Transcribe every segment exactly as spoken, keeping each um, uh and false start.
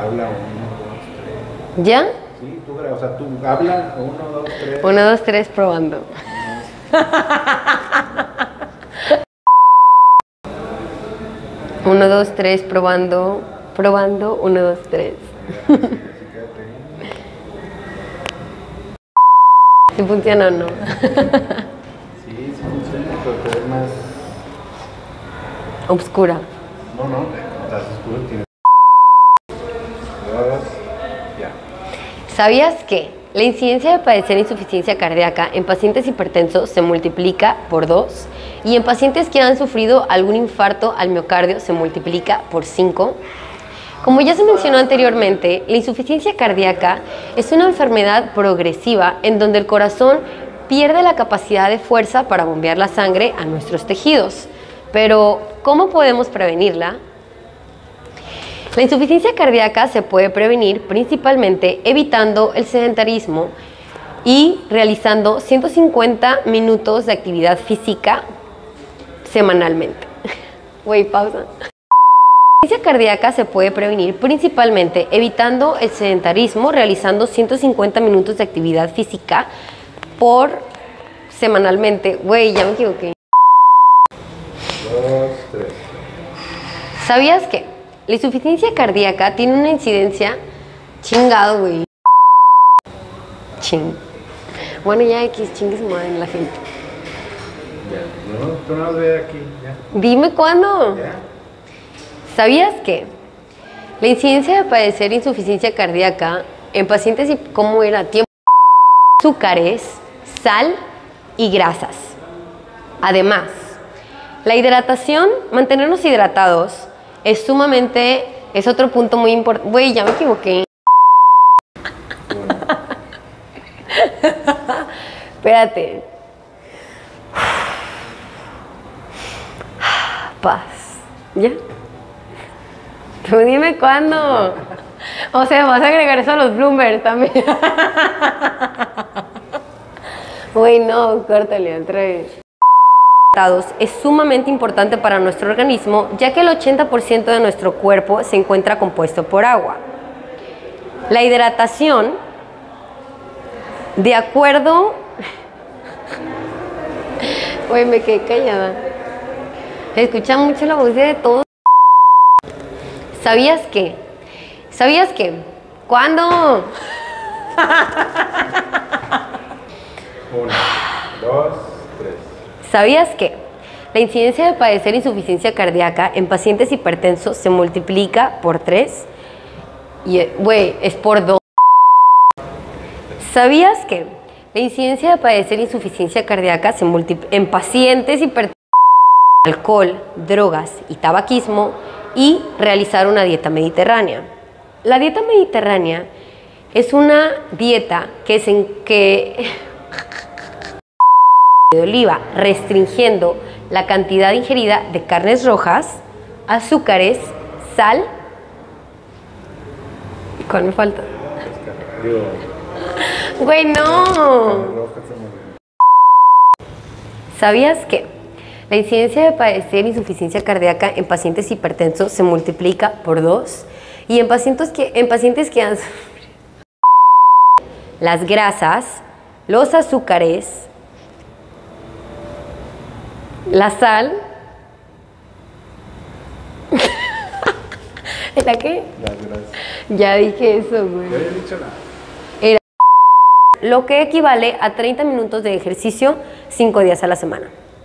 habla uno, dos, tres. ¿Ya? Sí, tú, o sea, tú habla uno, dos, tres. Uno, dos, tres, probando. Uno, dos, tres, probando. Probando, uno, dos, tres. ¿Sí funciona o no? Sí, sí funciona, pero te ves más... Obscura. No, no, estás oscuro, tienes... Dos, ya. ¿Sabías que la incidencia de padecer insuficiencia cardíaca en pacientes hipertensos se multiplica por dos y en pacientes que han sufrido algún infarto al miocardio se multiplica por cinco? Como ya se mencionó anteriormente, la insuficiencia cardíaca es una enfermedad progresiva en donde el corazón pierde la capacidad de fuerza para bombear la sangre a nuestros tejidos. Pero, ¿cómo podemos prevenirla? La insuficiencia cardíaca se puede prevenir principalmente evitando el sedentarismo y realizando ciento cincuenta minutos de actividad física semanalmente. Güey, pausa. La insuficiencia cardíaca se puede prevenir principalmente evitando el sedentarismo, realizando ciento cincuenta minutos de actividad física por semanalmente. Güey, ya me equivoqué. Dos, tres. ¿Sabías que la insuficiencia cardíaca tiene una incidencia? Chingado, güey. Ching. Bueno, ya X, chingue su madre la gente. Ya, no, tú no nos ves aquí, ya. Dime cuándo. Ya. ¿Sabías que la incidencia de padecer insuficiencia cardíaca en pacientes, ¿cómo era? Tiempo, azúcares, sal y grasas. Además, la hidratación, mantenernos hidratados, es sumamente, es otro punto muy importante. Güey, ya me equivoqué. Bueno. Espérate. Paz. ¿Ya? Tú dime cuándo. O sea, vas a agregar eso a los bloomers también. Güey, no, córtale otra vez. Es sumamente importante para nuestro organismo, ya que el ochenta por ciento de nuestro cuerpo se encuentra compuesto por agua. La hidratación, de acuerdo... Güey, me quedé callada. Escucha mucho la voz de todos. ¿Sabías qué? ¿Sabías qué? ¿Cuándo? Uno, dos, tres. ¿Sabías que la incidencia de padecer insuficiencia cardíaca en pacientes hipertensos se multiplica por tres? Y, güey, es por dos. ¿Sabías que la incidencia de padecer insuficiencia cardíaca se multiplica en pacientes hipertensos, alcohol, drogas y tabaquismo y realizar una dieta mediterránea? La dieta mediterránea es una dieta que se en que de oliva, restringiendo la cantidad ingerida de carnes rojas, azúcares, sal. ¿Cuál me falta? Digo, Güey, no. ¿Sabías que la incidencia de padecer insuficiencia cardíaca en pacientes hipertensos se multiplica por dos? Y en pacientes que, en pacientes que han las grasas, los azúcares, la sal. ¿La qué? las gracias. Ya dije eso, güey. Yo había dicho nada. Era lo que equivale a treinta minutos de ejercicio cinco días a la semana.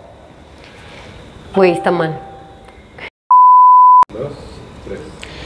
Güey, está mal. Dos, tres.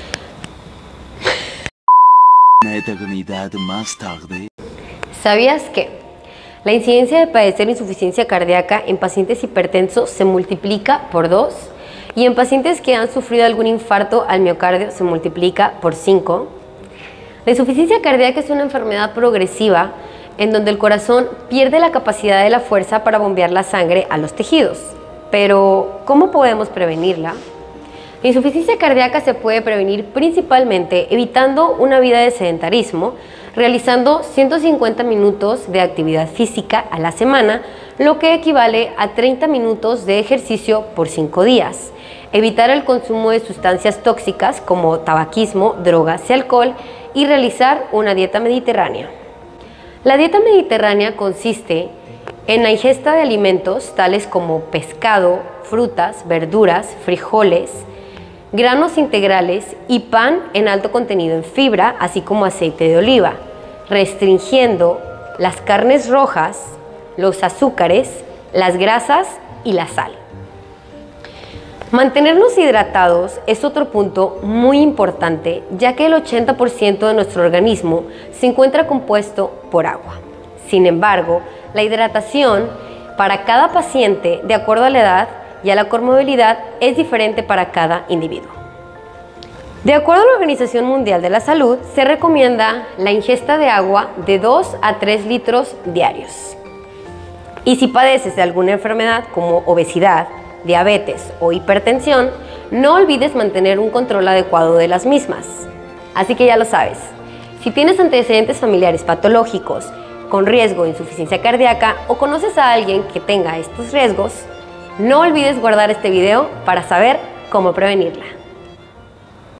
Una eternidad más tarde. ¿Sabías que la incidencia de padecer insuficiencia cardíaca en pacientes hipertensos se multiplica por dos y en pacientes que han sufrido algún infarto al miocardio se multiplica por cinco? La insuficiencia cardíaca es una enfermedad progresiva en donde el corazón pierde la capacidad de la fuerza para bombear la sangre a los tejidos. Pero, ¿cómo podemos prevenirla? La insuficiencia cardíaca se puede prevenir principalmente evitando una vida de sedentarismo, realizando ciento cincuenta minutos de actividad física a la semana, lo que equivale a treinta minutos de ejercicio por cinco días. Evitar el consumo de sustancias tóxicas como tabaquismo, drogas y alcohol y realizar una dieta mediterránea. La dieta mediterránea consiste en la ingesta de alimentos tales como pescado, frutas, verduras, frijoles, granos integrales y pan en alto contenido en fibra, así como aceite de oliva, restringiendo las carnes rojas, los azúcares, las grasas y la sal. Mantenernos hidratados es otro punto muy importante, ya que el ochenta por ciento de nuestro organismo se encuentra compuesto por agua. Sin embargo, la hidratación para cada paciente, de acuerdo a la edad y a la comorbilidad, es diferente para cada individuo. De acuerdo a la Organización Mundial de la Salud, se recomienda la ingesta de agua de dos a tres litros diarios. Y si padeces de alguna enfermedad como obesidad, diabetes o hipertensión, no olvides mantener un control adecuado de las mismas. Así que ya lo sabes, si tienes antecedentes familiares patológicos con riesgo de insuficiencia cardíaca o conoces a alguien que tenga estos riesgos, no olvides guardar este video para saber cómo prevenirla.